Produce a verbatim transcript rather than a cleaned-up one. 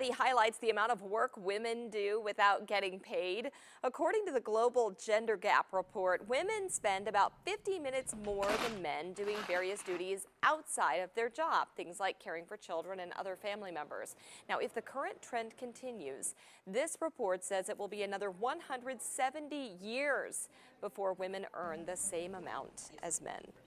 study highlights the amount of work women do without getting paid. According to the Global Gender Gap Report, women spend about fifty minutes more than men doing various duties outside of their job, things like caring for children and other family members. Now, if the current trend continues, this report says it will be another one hundred seventy years before women earn the same amount as men.